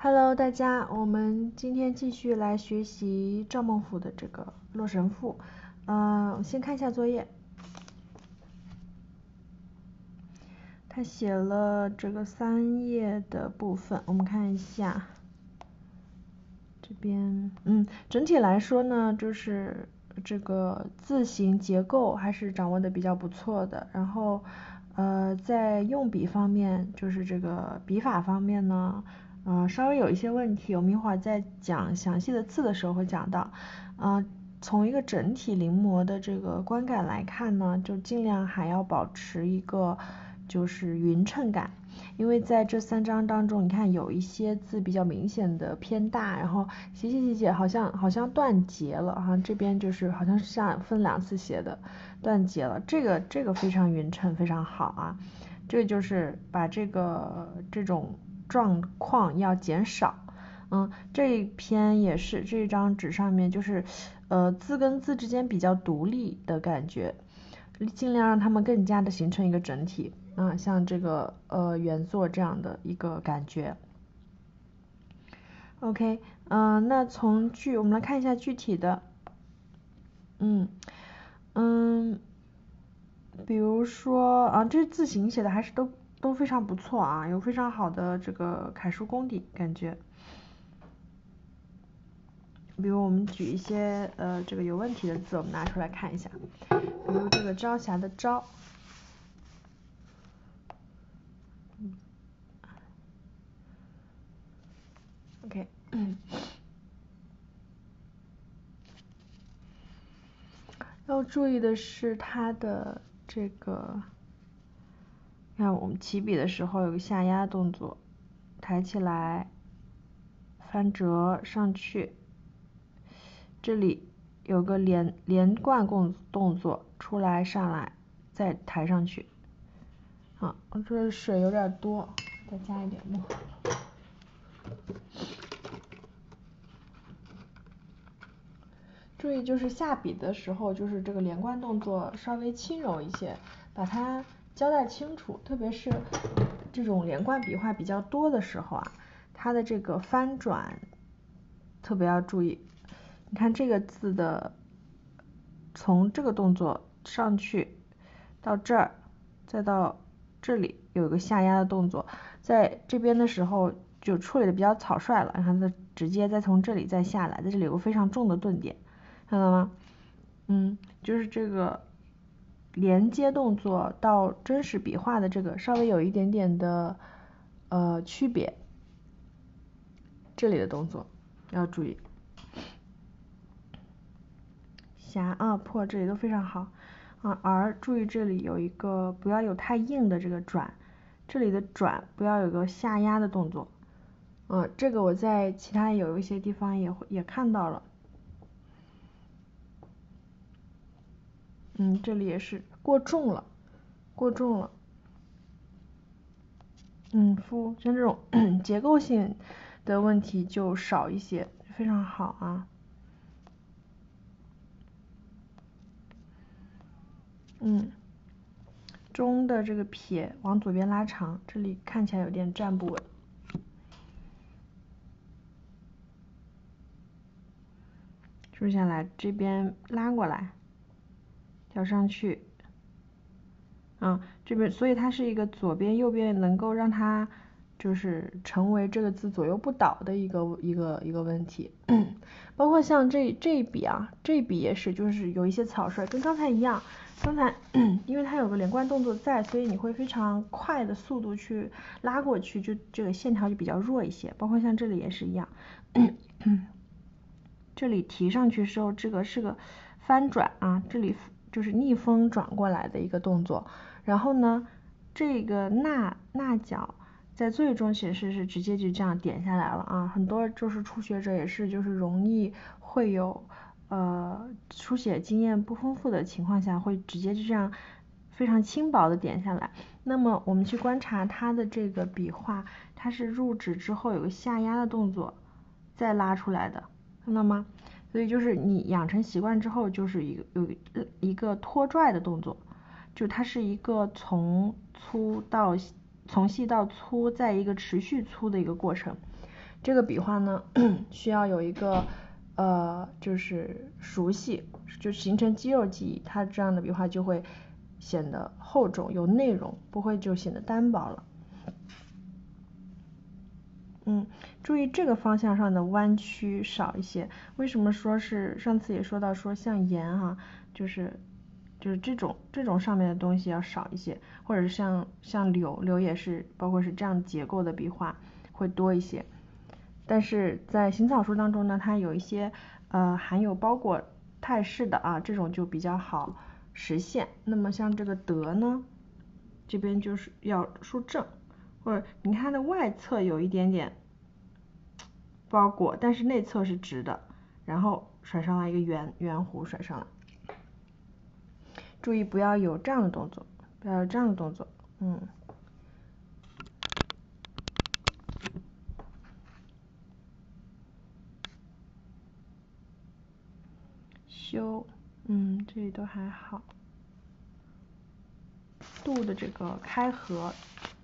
Hello，大家，我们今天继续来学习赵孟頫的这个《洛神赋》。先看一下作业，他写了这个3页的部分，我们看一下这边。整体来说呢，就是这个字形结构还是掌握的比较不错的。然后，在用笔方面，就是这个笔法方面呢。稍微有一些问题，我们一会儿在讲详细的字的时候会讲到。从一个整体临摹的这个观感来看呢，就尽量还要保持一个就是匀称感，因为在这3章当中，你看有一些字比较明显的偏大，然后写好像断节了哈，这边就是好像是像分2次写的断节了，这个非常匀称，非常好啊，这就是把这种状况要减少。这一篇也是这张纸上面就是字跟字之间比较独立的感觉，尽量让它们更加的形成一个整体。像这个原作这样的一个感觉。OK，那从我们来看一下具体的。比如说这字形写的还是都非常不错啊，有非常好的这个楷书功底感觉。比如我们举一些这个有问题的字，我们拿出来看一下，比如这个朝霞的朝。OK，要注意的是它的这个，看我们起笔的时候有个下压动作，抬起来，翻折上去，这里有个连贯动作，出来上来再抬上去。这水有点多，再加一点墨。注意就是下笔的时候，就是这个连贯动作稍微轻柔一些，把它交代清楚，特别是这种连贯笔画比较多的时候啊，它的这个翻转特别要注意。你看这个字的从这个动作上去到这儿，再到这里有一个下压的动作，在这边的时候就处理的比较草率了，你看它直接再从这里再下来，在这里有个非常重的顿点，看到吗？就是这个连接动作到真实笔画的这个稍微有一点点的区别，这里的动作要注意。破这里都非常好而注意这里有一个不要有太硬的这个转，这里的转不要有个下压的动作。这个我在其他有一些地方也看到了。这里也是过重了。像这种结构性的问题就少一些，非常好啊。中的这个撇往左边拉长，这里看起来有点站不稳。竖下来，这边拉过来，调上去。这边所以它是一个左边右边能够让它就是成为这个字左右不倒的一个问题。包括像这一笔这一笔也是就是有一些草率，跟刚才一样。刚才因为它有个连贯动作在，所以你会非常快的速度去拉过去，就这个线条就比较弱一些。包括像这里也是一样。这里提上去时候，这个是个翻转这里就是逆风转过来的一个动作。然后呢，这个捺脚在最终显示是直接就这样点下来了很多就是初学者也是就是容易会有书写经验不丰富的情况下，会直接就这样非常轻薄的点下来。那么我们去观察它的这个笔画，它是入纸之后有个下压的动作再拉出来的，看到吗？所以就是你养成习惯之后，就是有一个拖拽的动作，就它是一个从细到粗，在一个持续粗的一个过程。 这个笔画呢需要有一个就是熟悉，就形成肌肉记忆，它这样的笔画就会显得厚重有内容，不会就显得单薄了。注意这个方向上的弯曲少一些。为什么说是上次也说到说像盐哈，就是这种上面的东西要少一些，或者是像柳也是，包括是这样结构的笔画会多一些。但是在行草书当中呢，它有一些含有包裹态势的啊，这种就比较好实现。那么像这个德呢，这边就是要书正，或者你看它的外侧有一点点包裹，但是内侧是直的，然后甩上来一个圆弧甩上来。注意不要有这样的动作，不要有这样的动作，修，这里都还好。度的这个开合，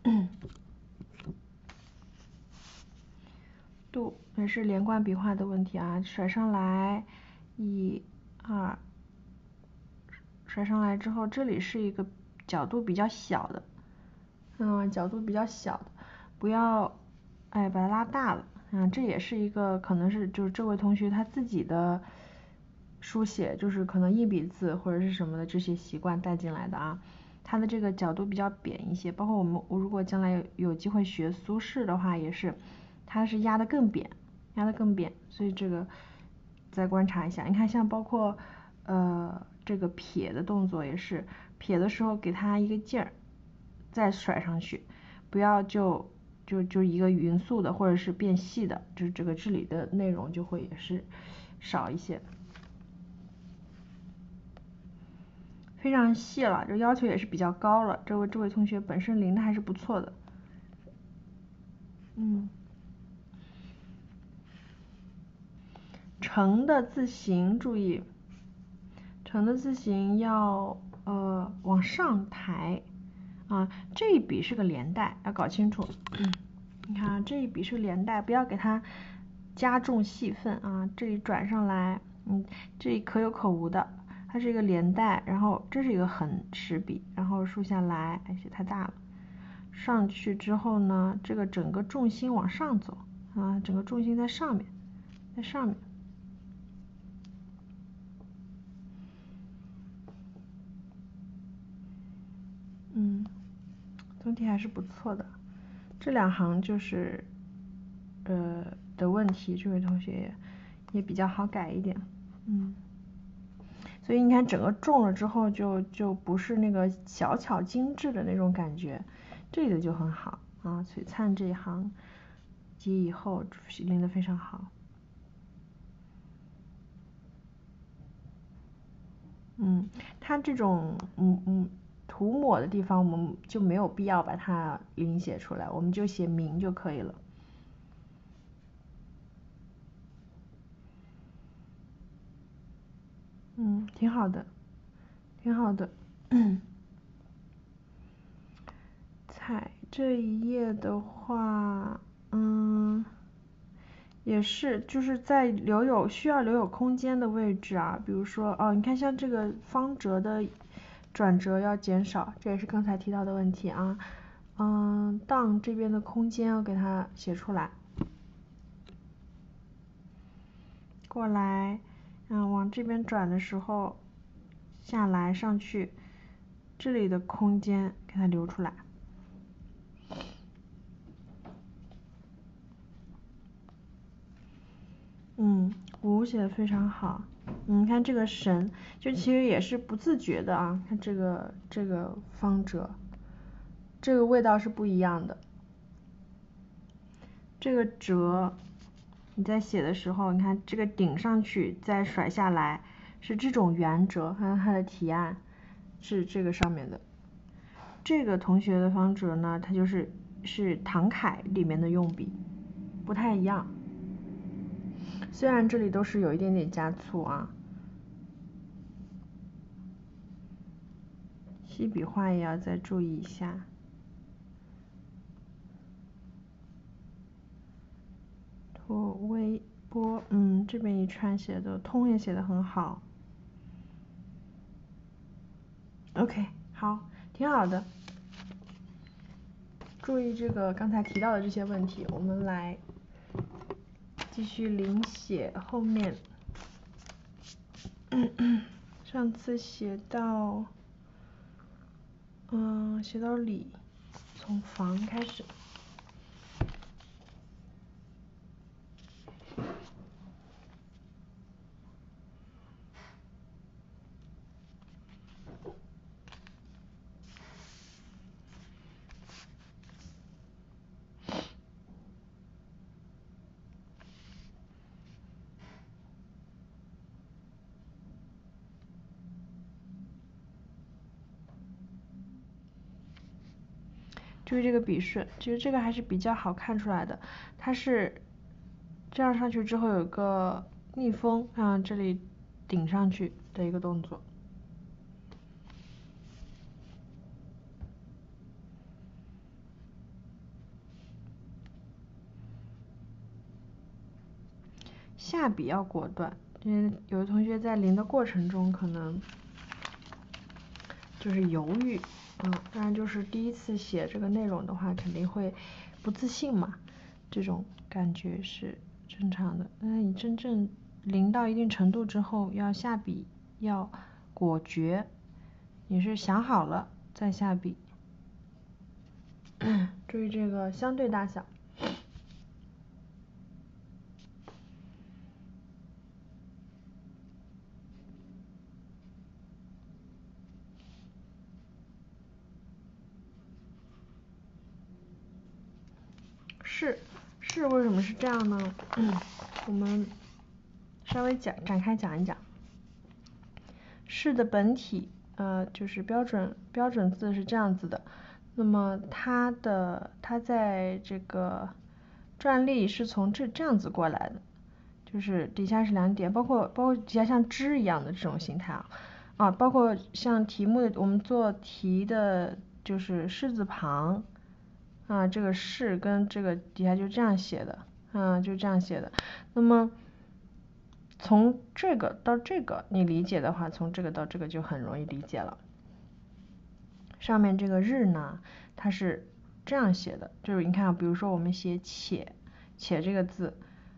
度也是连贯笔画的问题啊，甩上来，1、2，甩上来之后，这里是一个角度比较小的，角度比较小的，不要，把它拉大了，这也是一个可能是就是这位同学他自己的书写，就是可能硬笔字或者是什么的这些习惯带进来的啊。它的这个角度比较扁一些，包括我如果将来有机会学苏轼的话，也是，它是压得更扁，所以这个再观察一下。你看像包括这个撇的动作也是，撇的时候给它一个劲儿，再甩上去，不要就一个匀速的或者是变细的，就是这里的内容就会也是少一些。非常细了，这要求也是比较高了。这位同学本身临的还是不错的。成的字形注意，成的字形要往上抬啊。这一笔是个连带，要搞清楚。你看啊，这一笔是连带，不要给它加重戏份啊。这里转上来，这里可有可无的。它是一个连带，然后这是一个横实笔，然后竖下来，写太大了。上去之后呢，这个整个重心往上走啊，整个重心在上面，总体还是不错的。这2行就是的问题，这位同学也比较好改一点。所以你看整个重了之后就不是那个小巧精致的那种感觉，这里的就很好啊。璀璨这一行及以后临得非常好。它这种涂抹的地方我们就没有必要把它临写出来，我们就写明就可以了。挺好的，挺好的。彩这一页的话，也是就是在需要留有空间的位置啊，比如说你看像这个方折的转折要减少，这也是刚才提到的问题啊。当这边的空间要给它写出来，过来，往这边转的时候，下来上去，这里的空间给它留出来。无写的非常好。你看这个神，就其实也是不自觉的啊。看这个方折，这个味道是不一样的。这个折，你在写的时候，你看这个顶上去再甩下来，是这种圆折。看它的题案是这个上面的。这个同学的方折呢，它是唐楷里面的用笔，不太一样。虽然这里都是有一点点加粗啊，细笔画也要再注意一下。 和微波，这边一串写的通也写的很好。OK， 好，挺好的。注意这个刚才提到的这些问题，我们来继续临写后面。上次写到，写到里，从房开始。注意这个笔顺，其实这个还是比较好看出来的，它是这样上去之后有个逆风，这里顶上去的一个动作。下笔要果断，因为有的同学在临的过程中可能就是犹豫，当然就是第一次写这个内容的话，肯定会不自信嘛，这种感觉是正常的。但是你真正临到一定程度之后，要下笔要果决，你是想好了再下笔。注意这个相对大小。是为什么是这样呢？我们稍微展开讲一讲。是的本体，就是标准字是这样子的。那么它在这个篆隶是从这样子过来的，就是底下是两点，包括底下像枝一样的这种形态包括像题目的我们做题的，就是士字旁。这个是跟这个底下就这样写的，就这样写的。那么从这个到这个你理解的话，从这个到这个就很容易理解了。上面这个日呢，它是这样写的，就是你看比如说我们写且这个字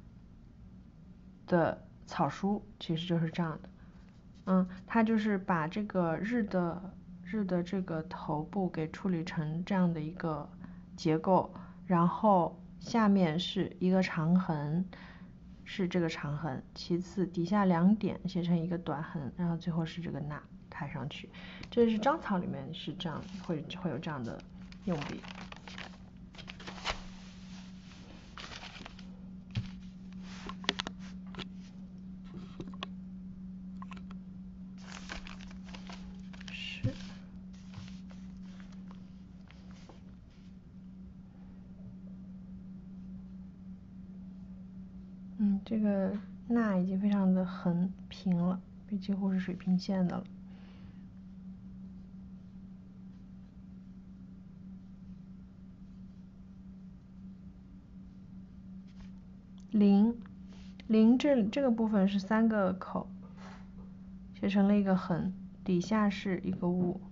的草书其实就是这样的。它就是把这个日的这个头部给处理成这样的一个结构，然后下面是一个长横，是这个长横，其次底下两点写成一个短横，然后最后是这个捺抬上去。这是章草里面是这样，会有这样的用笔。这个捺已经非常的横平了，几乎是水平线的了。临这个部分是3个口，写成了一个横，底下是一个物。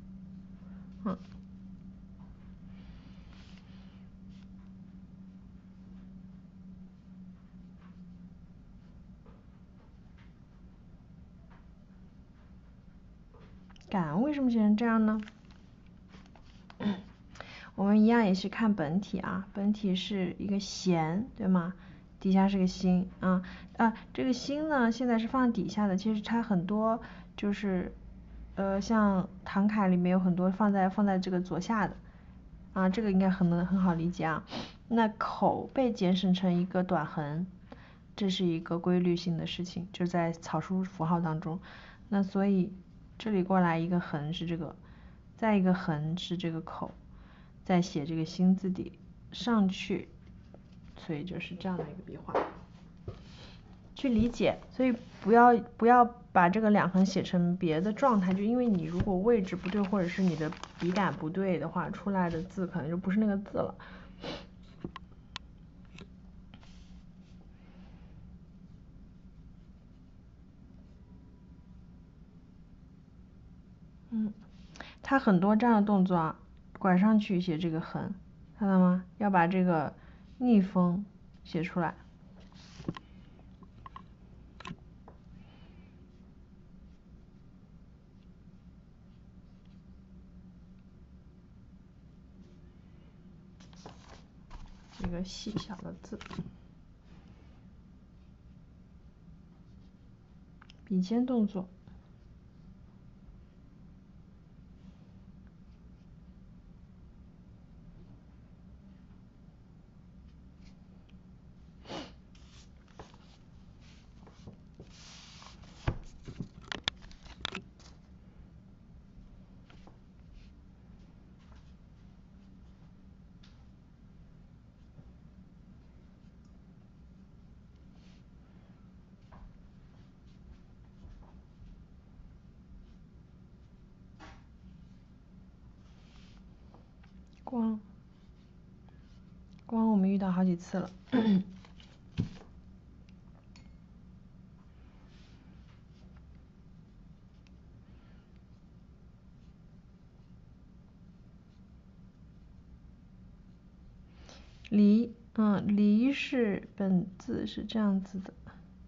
感为什么写成这样呢？我们一样也是看本体本体是一个弦，对吗？底下是个心这个心呢现在是放底下的，其实它很多就是像唐楷里面有很多放在这个左下的这个应该很好理解那口被简省成一个短横，这是一个规律性的事情，就在草书符号当中。那所以这里过来一个横是这个，再一个横是这个口，再写这个心字底上去，所以就是这样的一个笔画。去理解，所以不要把这个两横写成别的状态，就因为你如果位置不对，或者是你的笔杆不对的话，出来的字可能就不是那个字了。 它很多这样的动作啊，拐上去写这个横，看到吗？要把这个逆风写出来。一个细小的字，笔尖动作。光我们遇到好几次了。离是本字是这样子的。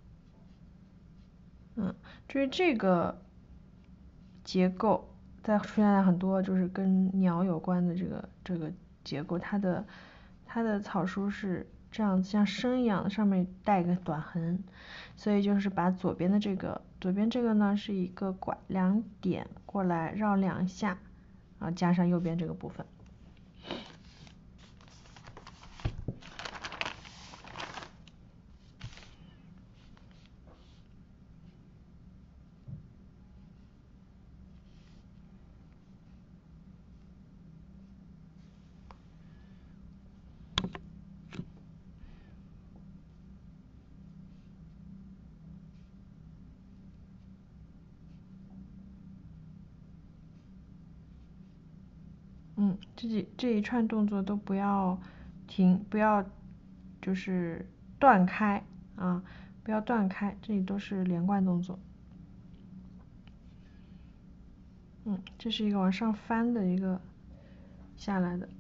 至于这个结构，再出现了很多就是跟鸟有关的这个结构，它的草书是这样像声一样的，上面带一个短横，所以就是把左边这个呢是一个拐2点过来绕2下，加上右边这个部分。这一串动作都不要停，不要就是断开啊，不要断开，这里都是连贯动作。这是一个往上翻的一个下来的。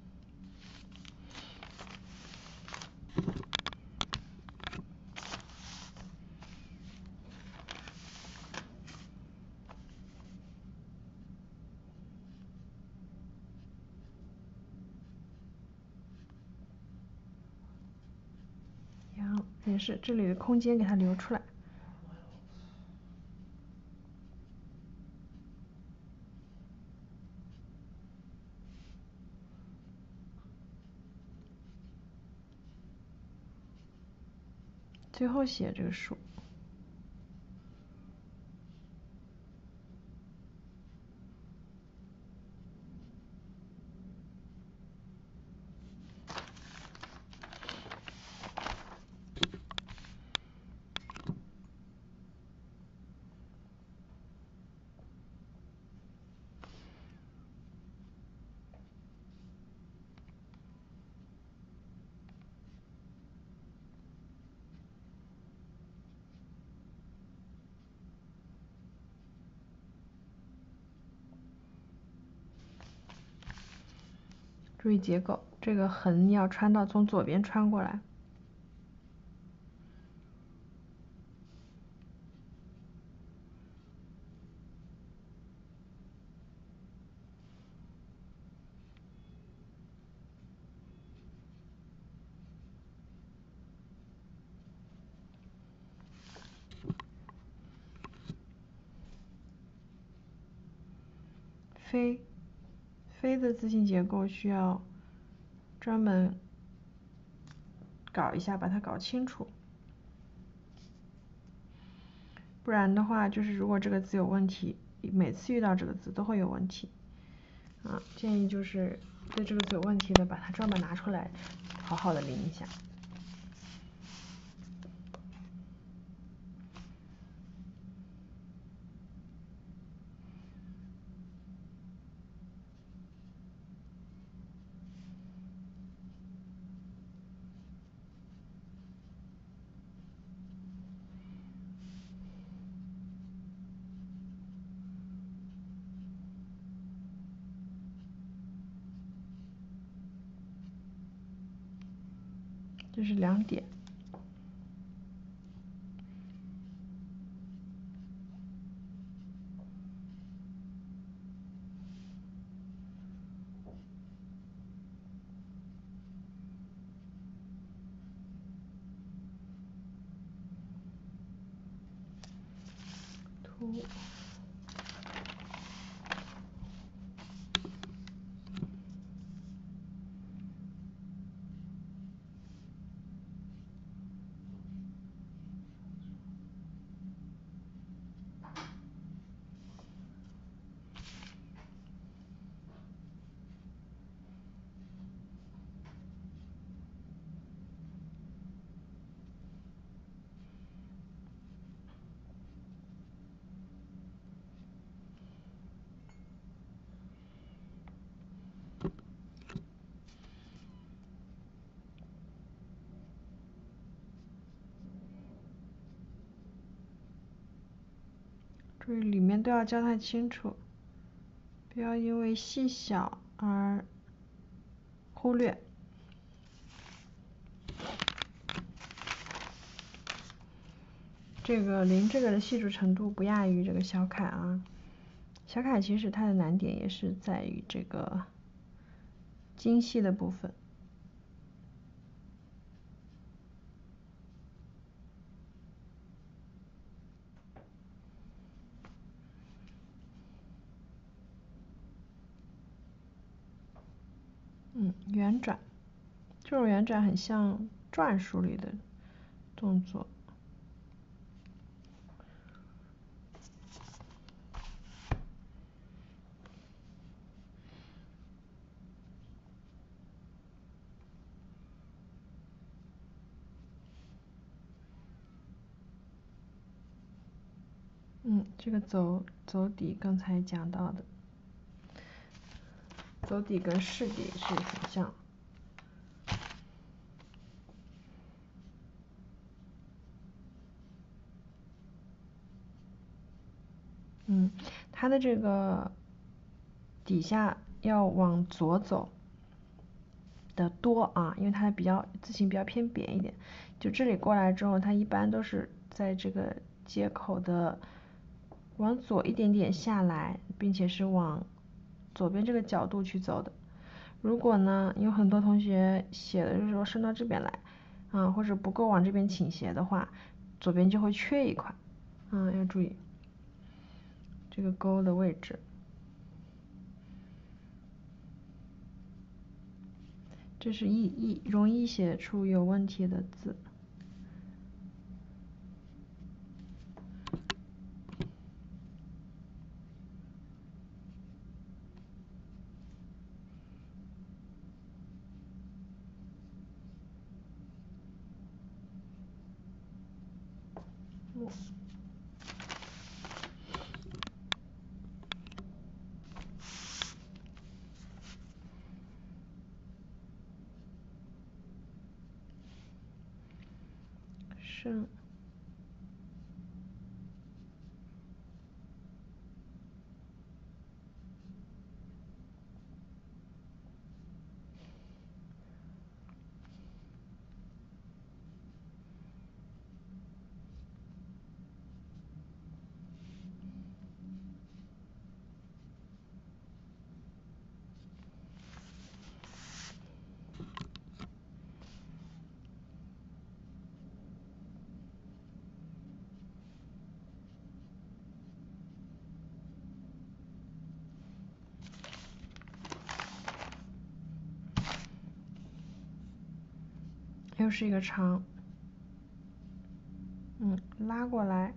也是这里的空间给它留出来。最后写这个数。注意结构，这个横要穿到从左边穿过来。飞的字形结构需要专门搞一下，把它搞清楚。不然的话，就是如果这个字有问题，每次遇到这个字都会有问题。建议就是对这个字有问题的，把它专门拿出来，好好的临一下。 这是2点。图。注意里面都要交代清楚，不要因为细小而忽略。这个零这个的细致程度不亚于这个小楷啊。小楷其实它的难点也是在于这个精细的部分。圆转，这种圆转很像篆书里的动作。这个走底刚才讲到的，走底跟试底是很像。它的这个底下要往左走的多啊，因为它字形比较偏扁一点。就这里过来之后，它一般都是在这个接口的往左一点点下来，并且是往左边这个角度去走的。如果呢，有很多同学写的时候伸到这边来或者不够往这边倾斜的话，左边就会缺一块要注意这个勾的位置。这是容易写出有问题的字。胜。又是一个长，拉过来。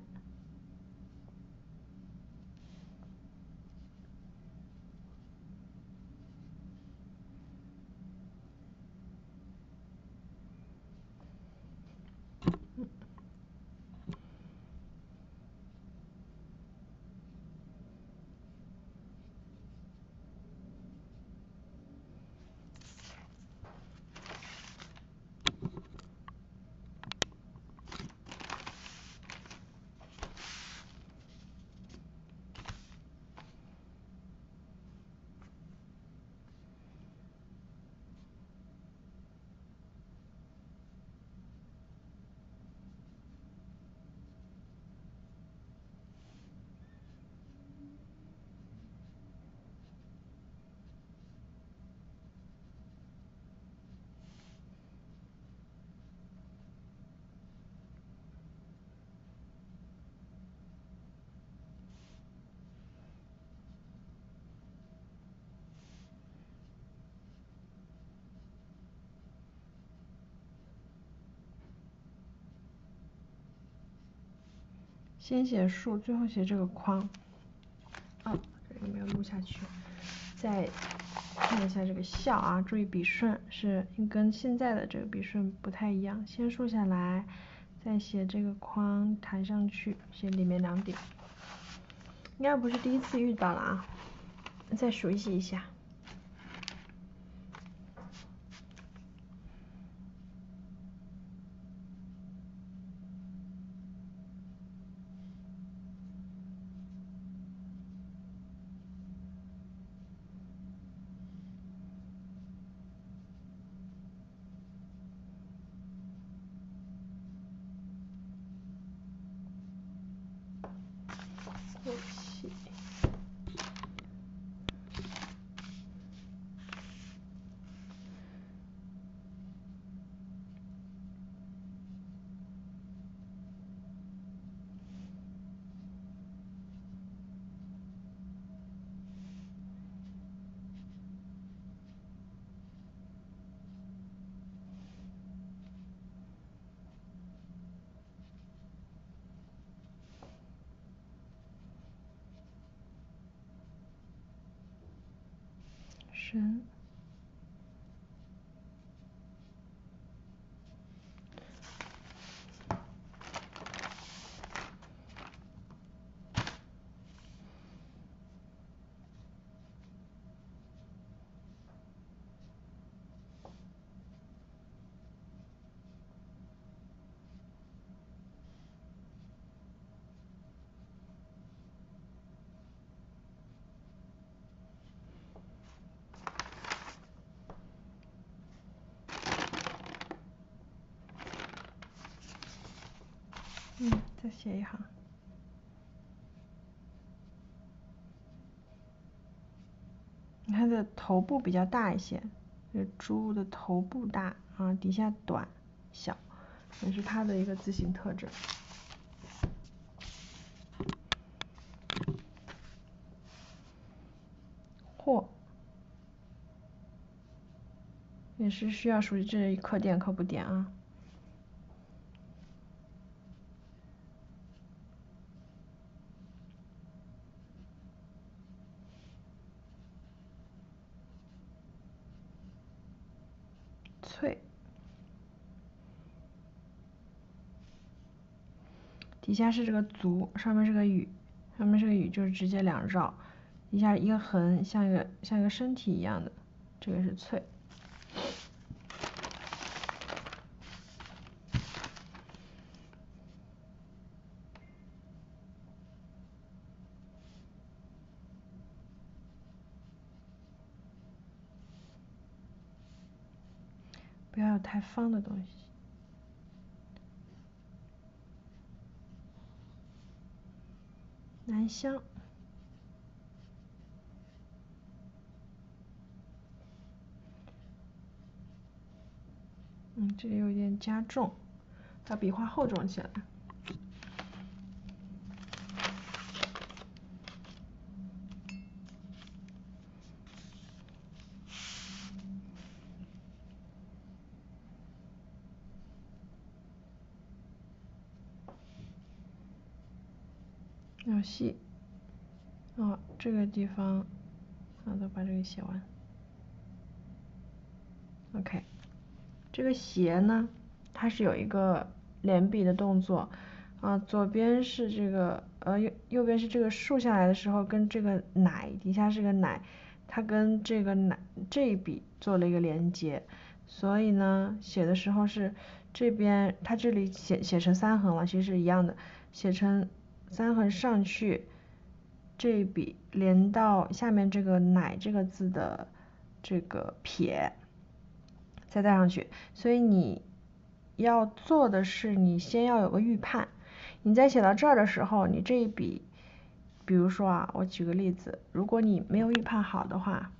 先写竖，最后写这个框。哦，这个没有录下去。再看一下这个笑啊，注意笔顺是跟现在的这个笔顺不太一样，先竖下来，再写这个框弹上去，写里面2点。应该不是第一次遇到了啊，再熟悉一下。过气。神。再写一行。它的头部比较大一些，这猪的头部大啊，底下短小，也是它的一个字形特征。或也是需要熟悉这可点可不点啊。翠。底下是这个足，上面是个雨，上面是个雨就是直接2绕，底下一个横，像一个身体一样的，这个是翠。不要有太方的东西。南乡。这里有点加重，把笔画厚重起来。要细。这个地方，都把这个写完。OK， 这个斜呢，它是有一个连笔的动作，左边是这个，右边是这个竖下来的时候跟这个乃，底下是个乃，它跟这个乃这一笔做了一个连接，所以呢，写的时候是这边，它这里写成3横了，其实是一样的，写成3横上去，这一笔连到下面这个乃这个字的这个撇。再带上去，所以你要做的是，你先要有个预判。你在写到这儿的时候，你这一笔，比如说我举个例子，如果你没有预判好的话，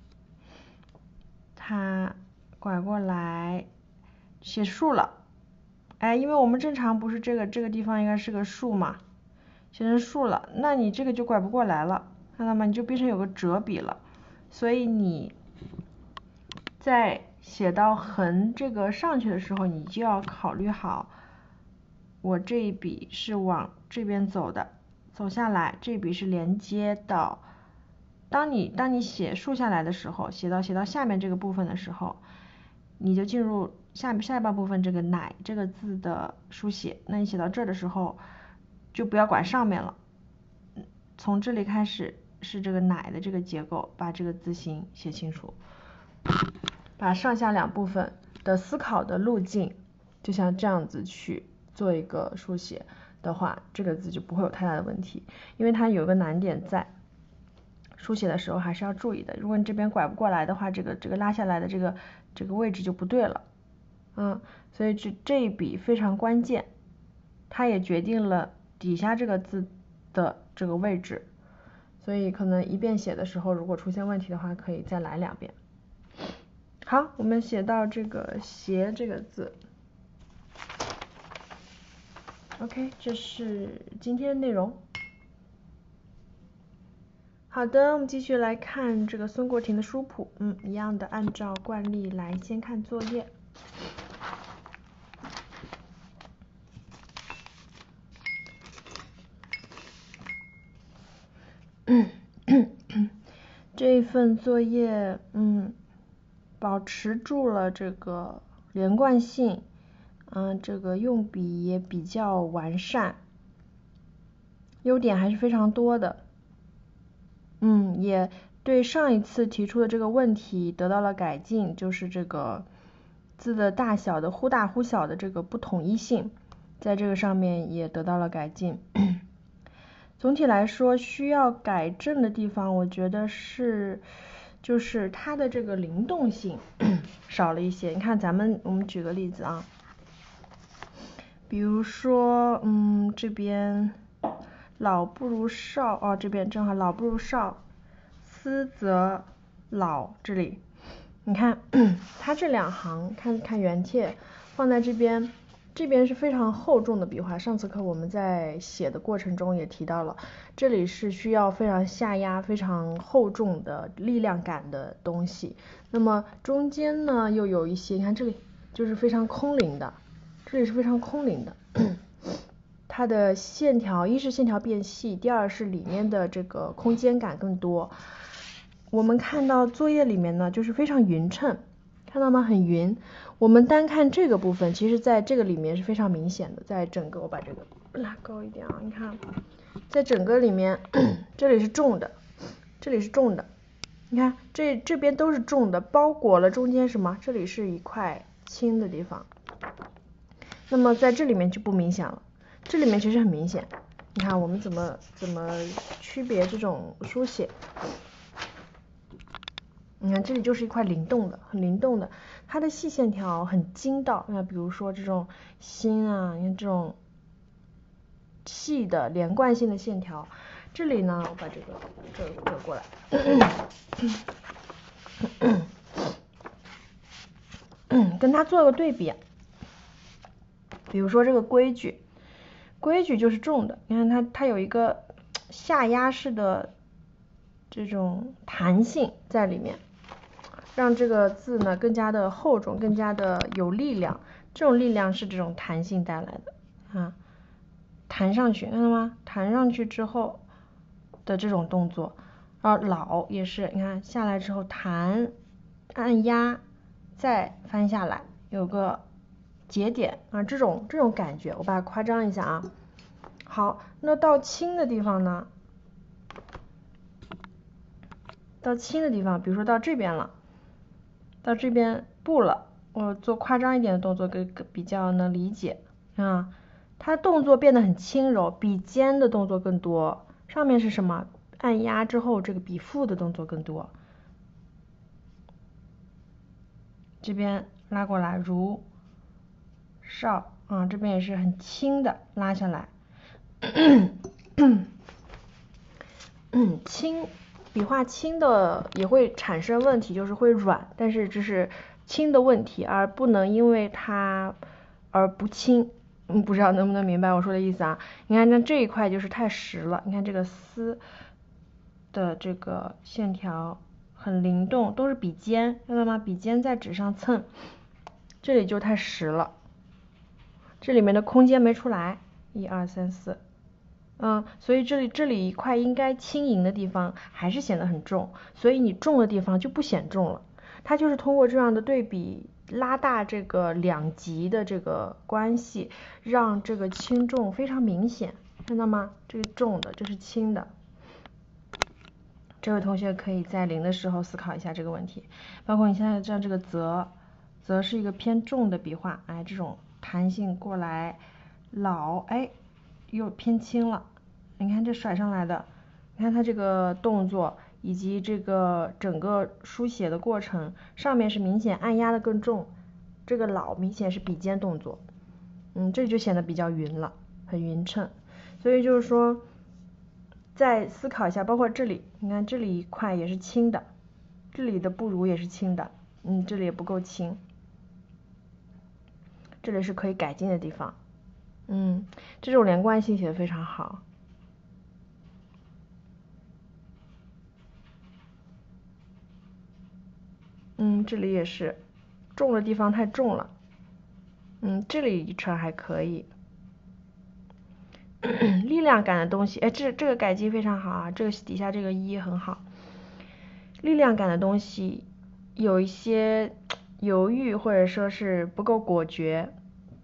它拐过来写竖了，因为我们正常不是这个地方应该是个竖嘛，写成竖了，那你这个就拐不过来了，看到吗？你就变成有个折笔了，所以你在写到横这个上去的时候，你就要考虑好我这一笔是往这边走的，走下来，这一笔是连接到，当你写竖下来的时候，写到下面这个部分的时候，你就进入下半部分这个奶这个字的书写。那你写到这儿的时候，就不要管上面了，从这里开始是这个奶的这个结构，把这个字形写清楚，把上下两部分的思考的路径，就像这样子去做一个书写的话，这个字就不会有太大的问题，因为它有个难点在。书写的时候还是要注意的，如果你这边拐不过来的话，这个拉下来的这个位置就不对了，所以这一笔非常关键，它也决定了底下这个字的这个位置，所以可能一遍写的时候，如果出现问题的话，可以再来2遍。好，我们写到这个鞋这个字。OK， 这是今天的内容。好的，我们继续来看这个孙国庭的书谱，一样的，按照惯例来先看作业。这一份作业，保持住了这个连贯性，这个用笔也比较完善，优点还是非常多的。也对上一次提出的这个问题得到了改进，就是这个字的大小的忽大忽小的这个不统一性，在这个上面也得到了改进。总体来说，需要改正的地方，我觉得就是它的这个灵动性少了一些。你看我们举个例子啊，比如说这边老不如少，这边正好老不如少，思则老，这里你看它这2行，看原帖放在这边是非常厚重的笔画，上次课我们在写的过程中也提到了，这里是需要非常下压非常厚重的力量感的东西，那么中间呢又有一些，你看这里就是非常空灵的，这里是非常空灵的它的线条，一是线条变细，第二是里面的这个空间感更多。我们看到作业里面呢就是非常匀称，看到吗？很匀。我们单看这个部分，其实在这个里面是非常明显的，在整个，我把这个拉高一点啊，你看在整个里面这里是重的，这里是重的，你看这边都是重的，包裹了中间什么，这里是一块轻的地方，那么在这里面就不明显了，这里面其实很明显。你看我们怎么区别这种书写，你看这里就是一块灵动的，很灵动的，它的细线条很筋道，那比如说这种心啊，你看这种细的连贯性的线条，这里呢我把这个过来跟它做个对比，比如说这个规矩就是重的，你看它有一个下压式的这种弹性在里面，让这个字呢更加的厚重，更加的有力量，这种力量是这种弹性带来的弹上去，看到吗？弹上去之后的这种动作，老也是，你看下来之后弹，按压，再翻下来，有个节点这种感觉，我把它夸张一下啊。好，那到轻的地方呢？到轻的地方，比如说到这边了，到这边不了，我做夸张一点的动作比较能理解它动作变得很轻柔，笔尖的动作更多，上面是什么？按压之后这个笔腹的动作更多，这边拉过来如少这边也是很轻的拉下来轻，笔画轻的也会产生问题，就是会软，但是这是轻的问题，而不能因为它而不轻。不知道能不能明白我说的意思啊？你看，那这一块就是太实了，你看这个丝的这个线条很灵动，都是笔尖，看到吗？笔尖在纸上蹭，这里就太实了。 这里面的空间没出来，1、2、3、4，所以这里一块应该轻盈的地方还是显得很重，所以你重的地方就不显重了。它就是通过这样的对比拉大这个两极的这个关系，让这个轻重非常明显，看到吗？这个重的，这是轻的。这位同学可以在0的时候思考一下这个问题，包括你现在像这个泽是一个偏重的笔画，哎，这种弹性过来，哎，又偏轻了。你看这甩上来的，你看它这个动作以及这个整个书写的过程，上面是明显按压的更重，这个明显是笔尖动作，这就显得比较匀了，很匀称。所以就是说，再思考一下，包括这里，你看这里一块也是轻的，这里的不如也是轻的，这里也不够轻，这里是可以改进的地方，这种连贯性写得非常好。这里也是，重的地方太重了，这里一串还可以。力量感的东西，哎，这个改进非常好啊，这个底下这个一很好。力量感的东西有一些犹豫或者说是不够果决，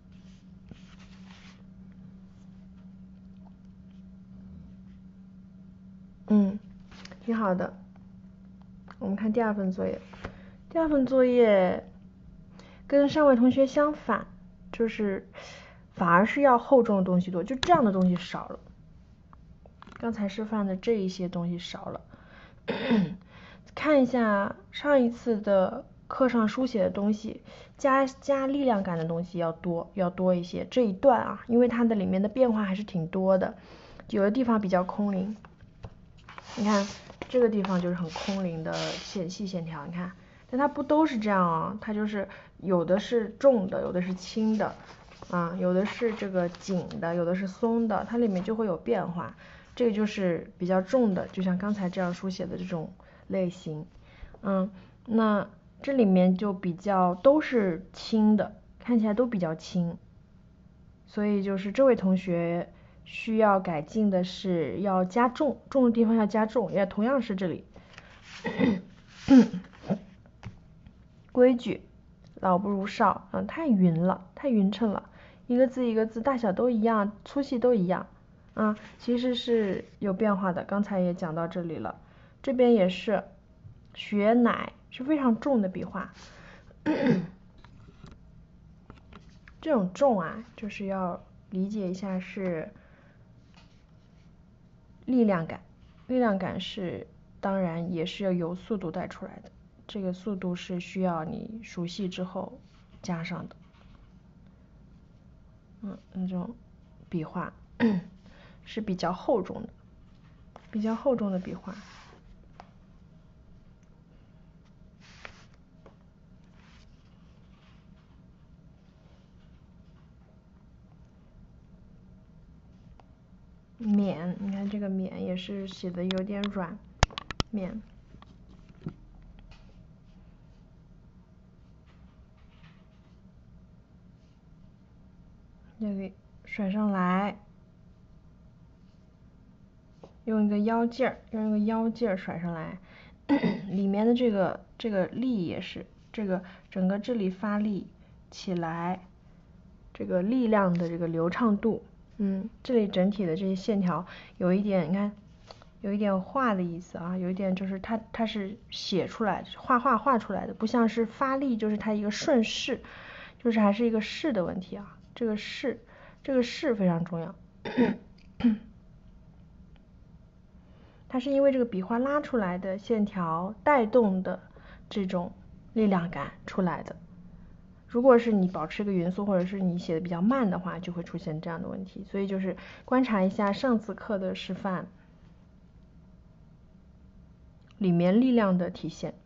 挺好的。我们看第二份作业，第二份作业跟上位同学相反，就是反而是要厚重的东西多，就这样的东西少了。刚才示范的这一些东西少了。看一下上一次的课上书写的东西，加力量感的东西要多一些。这一段啊，因为它的里面的变化还是挺多的，有的地方比较空灵。你看这个地方就是很空灵的细线条，你看，但它不都是这样啊，它就是有的是重的，有的是轻的，有的是这个紧的，有的是松的，它里面就会有变化。这个就是比较重的，就像刚才这样书写的这种类型，那这里面就比较都是轻的，看起来都比较轻，所以就是这位同学需要改进的是要加重，重的地方要加重，也同样是这里。规矩老不如少，太匀了，太匀称了，一个字一个字大小都一样，粗细都一样，其实是有变化的，刚才也讲到这里了。这边也是学乃是非常重的笔画，这种重啊，就是要理解一下是力量感，力量感是当然也是要由速度带出来的，这个速度是需要你熟悉之后加上的。那种笔画是比较厚重的，笔画。免，你看这个免也是写的有点软，免。这里甩上来，用一个腰劲儿甩上来，里面的这个力也是，这个整个这里发力起来，这个力量的这个流畅度，这里整体的这些线条有一点，你看有一点画的意思啊，有一点就是它是写出来的，画出来的，不像是发力，就是它一个顺势，就是还是一个势的问题啊，这个势非常重要。它是因为这个笔画拉出来的线条带动的这种力量感出来的。如果是你保持一个匀速，或者是你写的比较慢的话，就会出现这样的问题。所以就是观察一下上次课的示范里面力量的体现。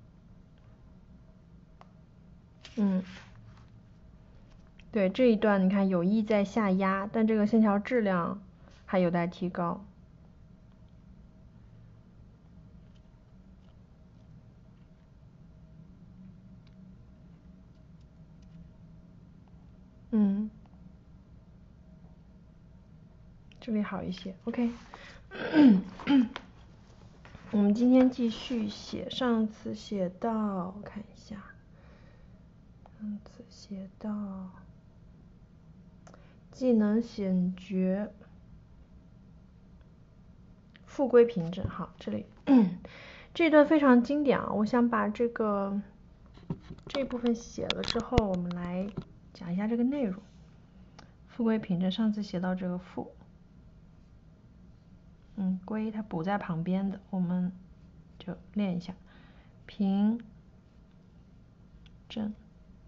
对，这一段你看有意在下压，但这个线条质量还有待提高。 这里好一些 OK 我们今天继续写，上次写到，我看一下，上次写到技能显决复归凭证。好，这里这段非常经典啊，我想把这部分写了之后，我们来讲一下这个内容。复归凭证，上次写到这个复，归它补在旁边的，我们就练一下。凭证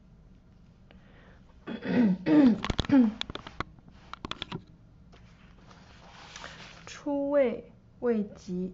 出位未及。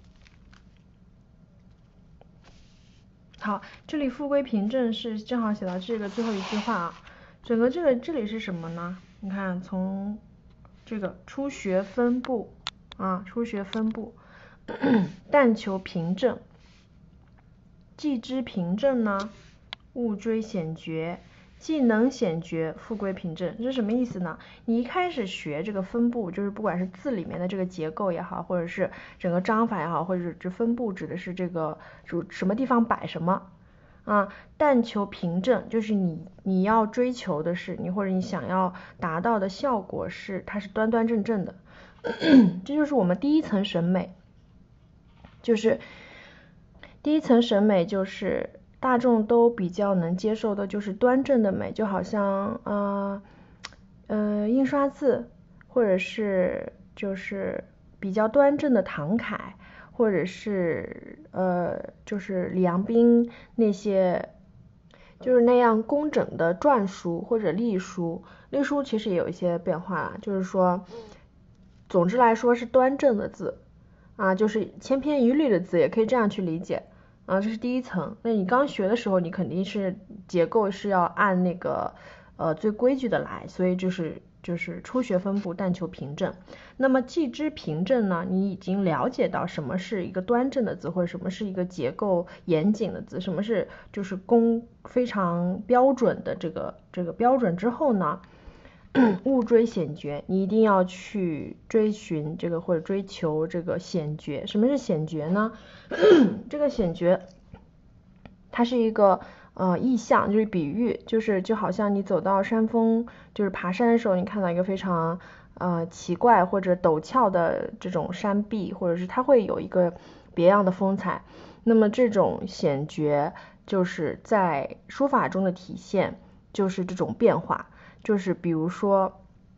好，这里复归凭证是正好写到这个最后一句话啊。整个这里是什么呢？你看从这个初学分部啊，初学分部但求凭证，既知凭证呢，勿追显决，既能显决，复归凭证。这是什么意思呢？你一开始学这个分部，就是不管是字里面的这个结构也好，或者是整个章法也好，或者是这分部指的是这个什么地方摆什么啊，但求凭证，就是你要追求的是或者你想要达到的效果是它是端端正正的这就是我们第一层审美，就是第一层审美就是大众都比较能接受的，就是端正的美，就好像印刷字，或者是就是比较端正的唐楷，或者是就是李阳冰那些就是那样工整的篆书或者隶书。隶书其实也有一些变化，就是说总之来说是端正的字啊，就是千篇一律的字，也可以这样去理解啊，这是第一层。那你刚学的时候，你肯定是结构是要按那个最规矩的来，所以就是初学分部但求凭证。那么既知凭证呢，你已经了解到什么是一个端正的字，或者什么是一个结构严谨的字，什么是就是非常标准的这个标准之后呢，勿追显决，你一定要去追寻这个或者追求这个显决。什么是显决呢？这个显决它是一个意象，就是比喻，就好像你走到山峰，就是爬山的时候，你看到一个非常奇怪或者陡峭的这种山壁，或者是它会有一个别样的风采。那么这种显决就是在书法中的体现，就是这种变化，就是比如说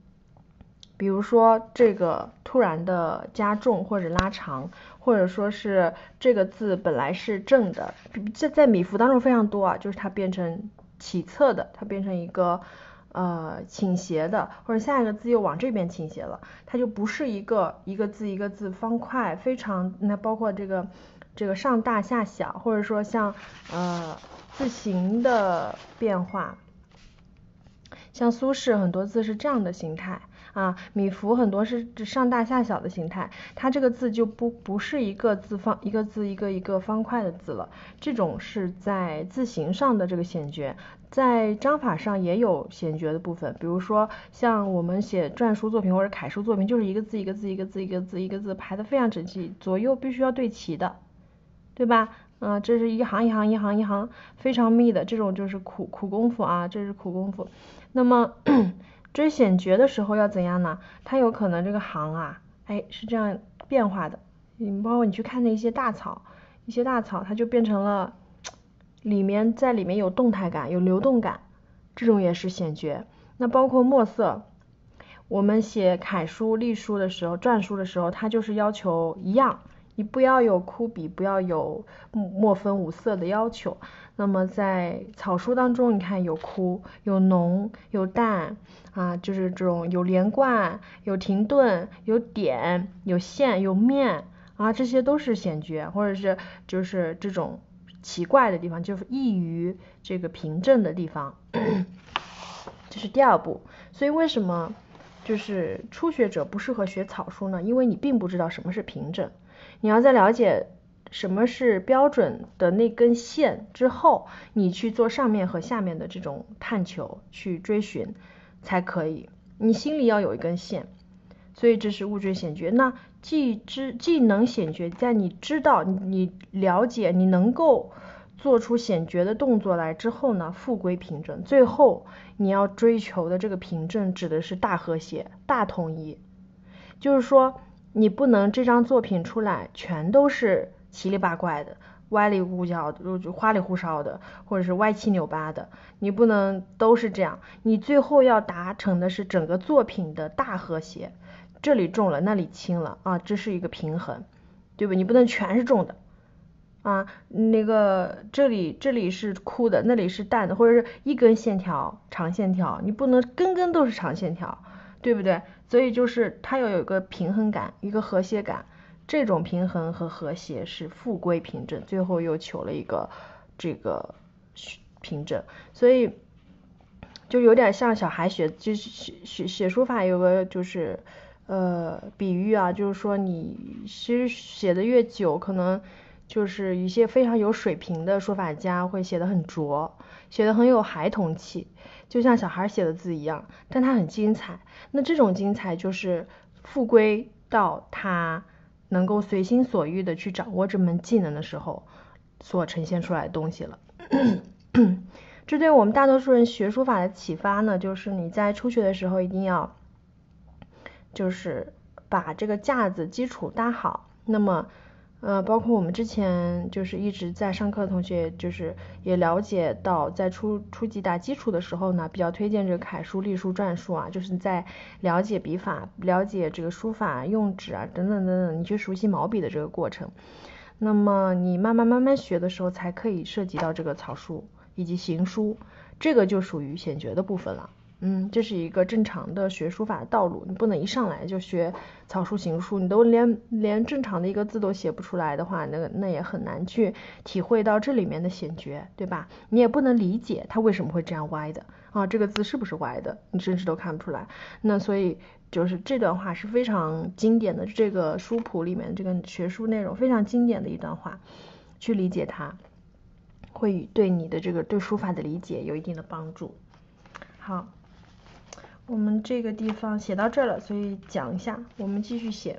这个突然的加重或者拉长，或者说是这个字本来是正的，这在米芾当中非常多啊，就是它变成起侧的，它变成一个倾斜的，或者下一个字又往这边倾斜了，它就不是一个字一个字方块，非常那包括这个上大下小，或者说像字形的变化，像苏轼很多字是这样的形态啊，米芾很多是上大下小的形态，它这个字就不是一个字一个方块的字了，这种是在字形上的这个显决。在章法上也有显决的部分，比如说像我们写篆书作品或者楷书作品，就是一个字一个字一个字一个字一个字排得非常整齐，左右必须要对齐的，对吧？这是一行一行一行一行非常密的，这种就是苦功夫啊，这是苦功夫。那么追显决的时候要怎样呢？它有可能这个行啊，是这样变化的。包括你去看那些大草，它就变成了在里面有动态感，有流动感，这种也是显决。那包括墨色，我们写楷书、隶书的时候，篆书的时候，它就是要求一样，你不要有枯笔，不要有墨分五色的要求。那么在草书当中，你看有枯、有浓、有淡啊，就是这种有连贯、有停顿、有点、有线、有面啊，这些都是显决，或者是就是这种奇怪的地方，就是异于这个凭证的地方。这是第二步。所以为什么就是初学者不适合学草书呢？因为你并不知道什么是凭证，你要在了解什么是标准的那根线之后，你去做上面和下面的这种探求，去追寻才可以。你心里要有一根线， 所以这是物证显决。那既能显决，在你知道、你了解、你能够做出显决的动作来之后呢，复归平正。最后你要追求的这个平正指的是大和谐、大统一，就是说你不能这张作品出来全都是七里八怪的、歪里胡角的、花里胡哨的，或者是歪七扭八的，你不能都是这样。你最后要达成的是整个作品的大和谐，这里重了，那里轻了啊，这是一个平衡，对吧？你不能全是重的啊，那个这里是枯的，那里是淡的，或者是一根线条长线条，你不能根根都是长线条，对不对？所以就是它要有一个平衡感，一个和谐感，这种平衡和和谐是复归平正，最后又求了一个这个平正，所以就有点像小孩就是写书法有个就是比喻啊，就是说你其实写的越久，可能就是一些非常有水平的书法家会写得很拙，写得很有孩童气，就像小孩写的字一样，但它很精彩。那这种精彩就是复归到他能够随心所欲的去掌握这门技能的时候所呈现出来的东西了。这对我们大多数人学书法的启发呢，就是你在初学的时候一定要就是把这个架子基础搭好。那么包括我们之前就是一直在上课的同学，就是也了解到，在初级打基础的时候呢，比较推荐这个楷书、隶书、篆书啊，就是在了解笔法、了解这个书法用纸啊等等等等，你去熟悉毛笔的这个过程。那么你慢慢学的时候，才可以涉及到这个草书以及行书，这个就属于显决的部分了。这是一个正常的学书法的道路，你不能一上来就学草书行书，你都连正常的一个字都写不出来的话，那也很难去体会到这里面的显决，对吧？你也不能理解它为什么会这样歪的啊，这个字是不是歪的，你甚至都看不出来。那所以就是这段话是非常经典的，这个书谱里面这个学术内容非常经典的一段话，去理解它，会对你的这个对书法的理解有一定的帮助。好。我们这个地方写到这儿了，所以讲一下，我们继续写。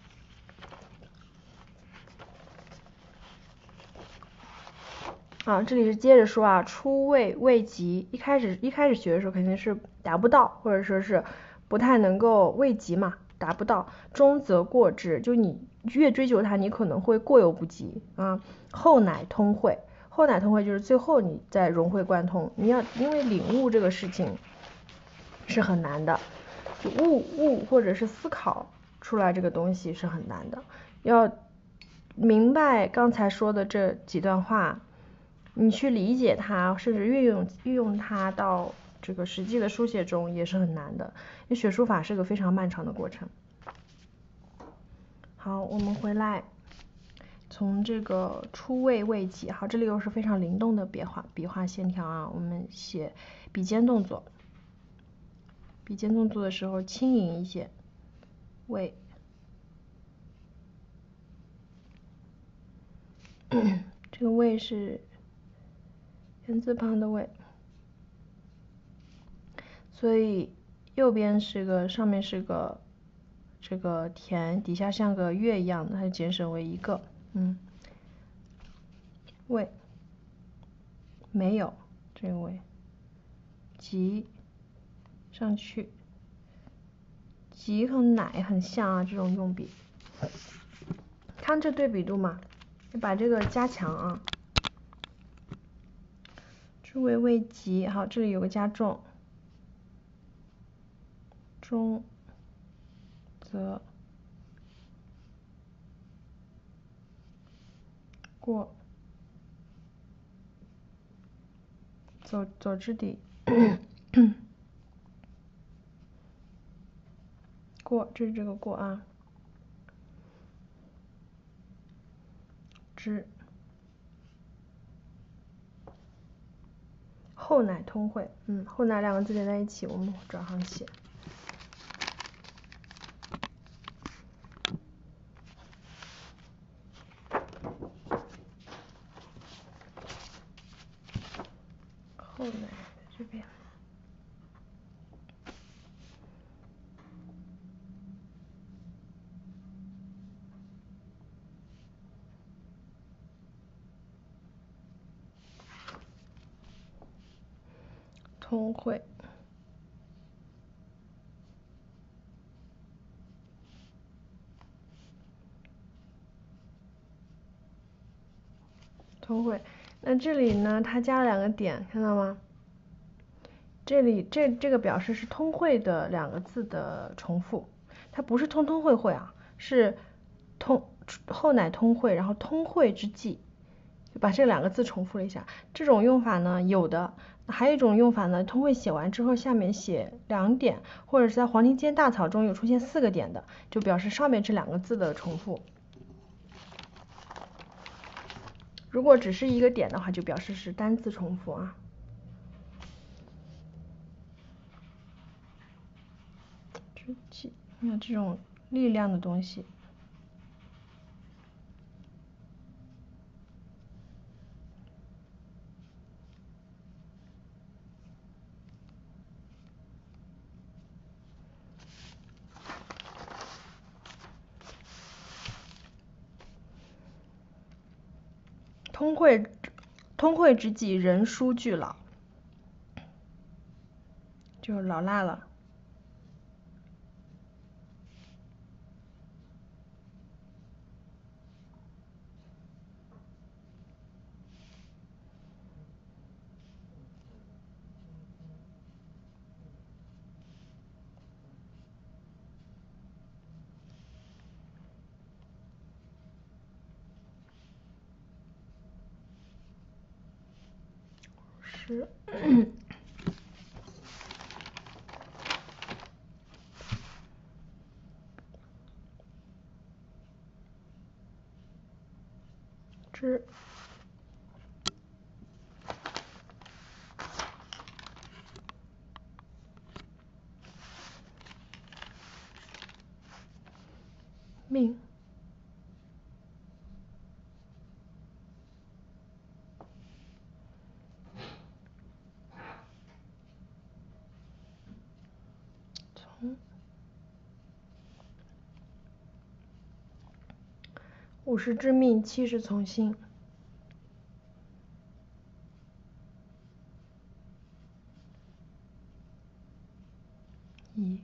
这里是接着说啊，初未及，一开始学的时候肯定是达不到，或者说是不太能够未及嘛，达不到。中则过之，就你越追求它，你可能会过犹不及啊。后乃通会，后乃通会就是最后你再融会贯通，你要因为领悟这个事情是很难的。悟或者是思考出来这个东西是很难的，要明白刚才说的这几段话，你去理解它，甚至运用它到这个实际的书写中也是很难的，因为学书法是个非常漫长的过程。好，我们回来从这个初未及，好，这里又是非常灵动的笔画线条啊，我们写笔尖动作。笔尖动作的时候轻盈一些，未，这个未是言字旁的未，所以右边是个，上面是个这个田，底下像个月一样的，它就减省为一个，未，没有这个未，及上去，及和乃很像啊，这种用笔，看这对比度嘛，你把这个加强啊。初未及，好，这里有个加重，中则过，走之底，过，这是这个过啊，之。后乃通会，后乃两个字连在一起，我们转行写。后乃这边， 通会。通会，那这里呢，它加了2个点，看到吗？这里这个表示是通会的2个字的重复，它不是通会会啊，是后乃通会，然后通会之际，就把这2个字重复了一下。这种用法呢有的，还有一种用法呢，通会写完之后下面写2点，或者是在黄庭坚大草中有出现4个点的，就表示上面这2个字的重复。如果只是1个点的话，就表示是单字重复啊。之际，你看这种力量的东西。通会之际，人殊俱老，就老辣了。是。之。命。从。50之命，70从心。乙。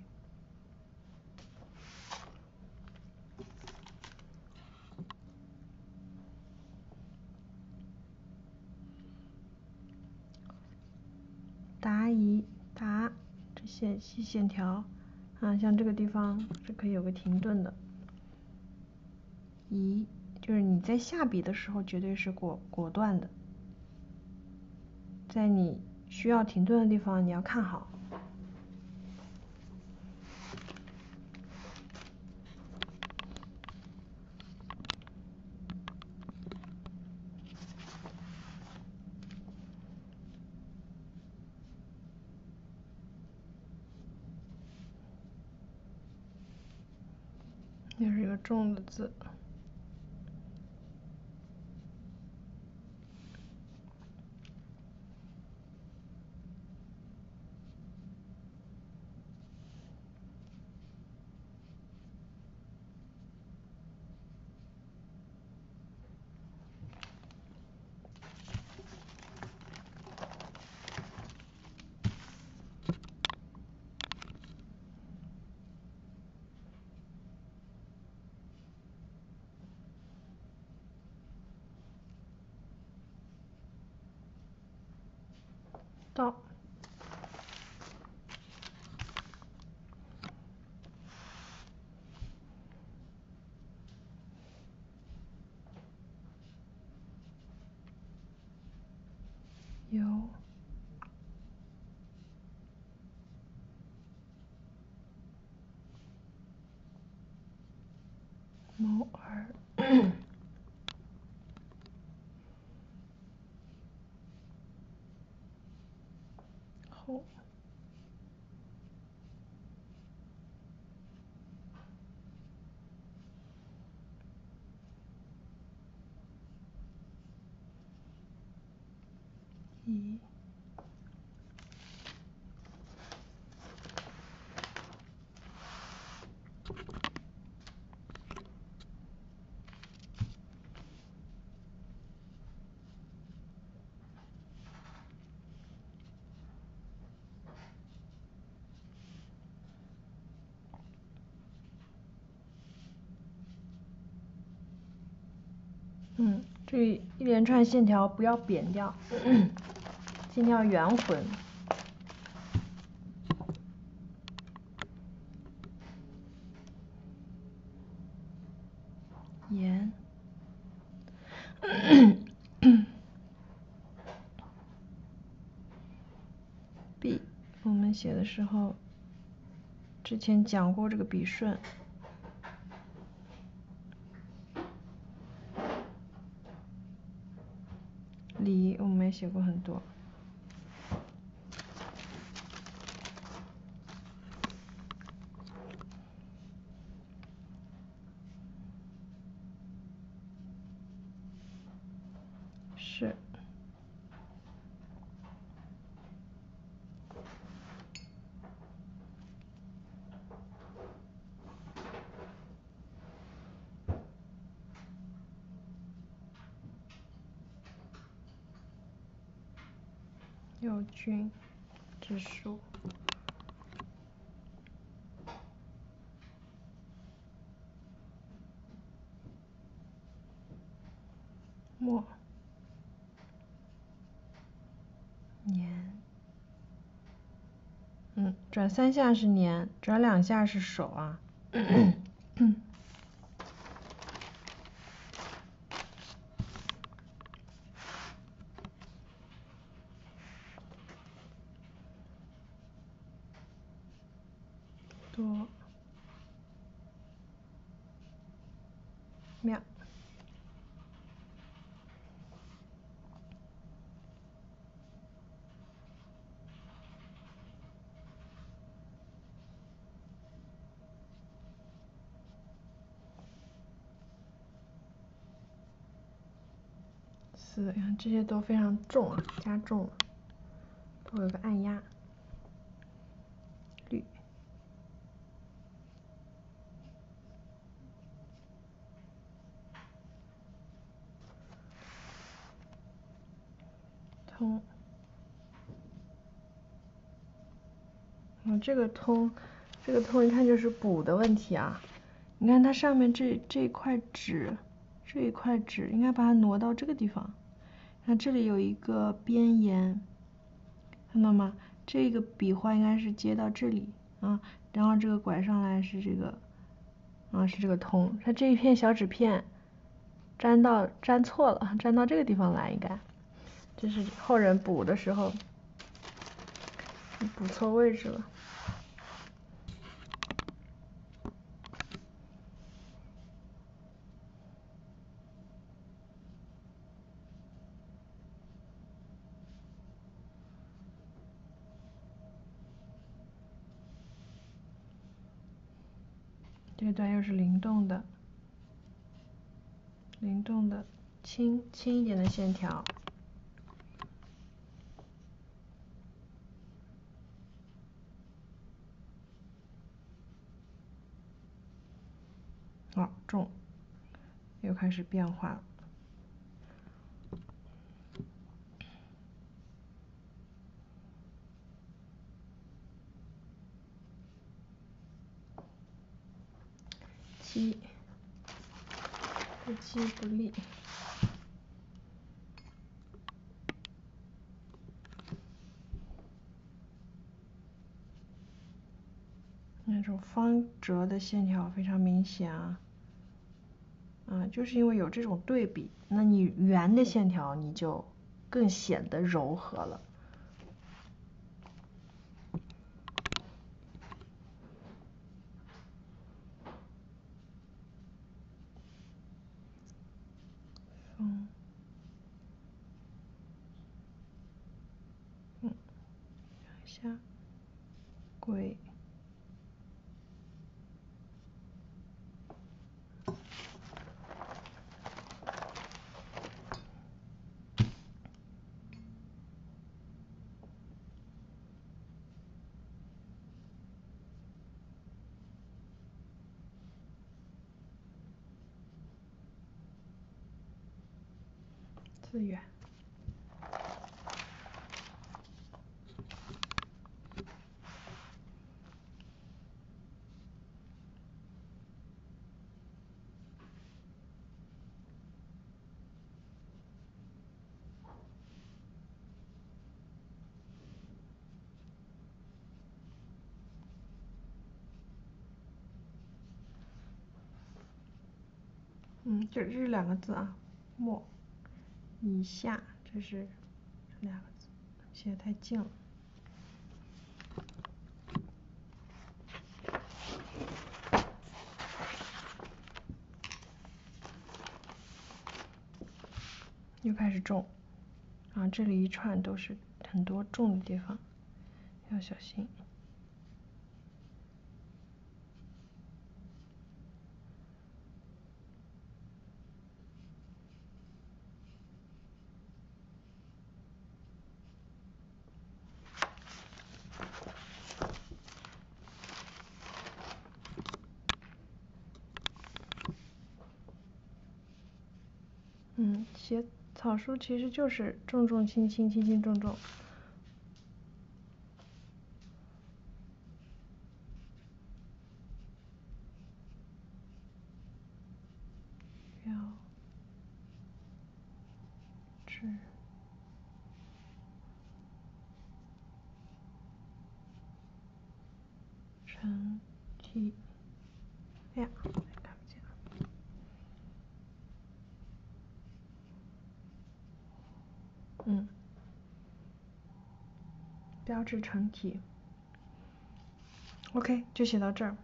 达乙，达，这细线条啊，像这个地方是可以有个停顿的。乙，就是你在下笔的时候绝对是果断的，在你需要停顿的地方你要看好。这是一个重的字。到。有。谋而。后。乙。 这一连串线条不要扁掉，尽量圆浑。盐。笔，我们写的时候，之前讲过这个笔顺。理，我们也写过很多。是。右菌指数。墨。年。转3下是年，转2下是手啊。多。妙。4，这些都非常重啊，加重了，都有个按压。绿。通。这个通一看就是补的问题啊。你看它上面这一块纸，应该把它挪到这个地方。看这里有一个边沿，看到吗？这个笔画应该是接到这里啊，然后这个拐上来是这个，是这个通。它这一片小纸片粘错了，粘到这个地方来，应该这是后人补的时候补错位置了。这段又是灵动的轻一点的线条。重，又开始变化了。7，不期不利。那种方折的线条非常明显啊。就是因为有这种对比，那你圆的线条你就更显得柔和了。下轨。资源。 这是2个字啊，墨以下，这是2个字，写得太近了。又开始重，啊，这里一串都是很多重的地方，要小心。写草书其实就是重重轻轻，轻轻重重。标志成体，哎呀，看不见了。标志成体。OK， 就写到这儿。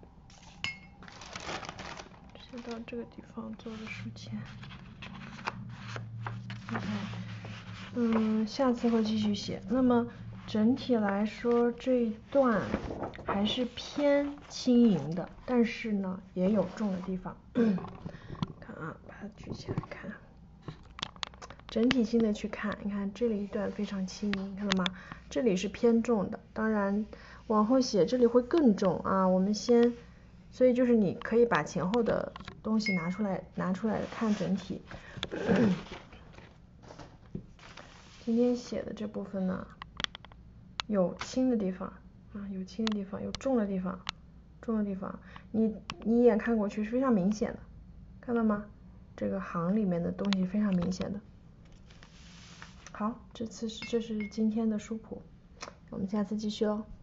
写到这个地方做个书签。OK， 下次会继续写。那么整体来说，这一段还是偏轻盈的，但是呢，也有重的地方。看啊，把它举起来看。整体性的去看，你看这里一段非常轻盈，看到吗？这里是偏重的，当然往后写这里会更重啊。我们先，所以就是你可以把前后的东西拿出来看整体。今天写的这部分呢，有轻的地方啊，有轻的地方，有重的地方，重的地方，你一眼看过去是非常明显的，看到吗？这个行里面的东西非常明显的。好，这是今天的书谱，我们下次继续喽。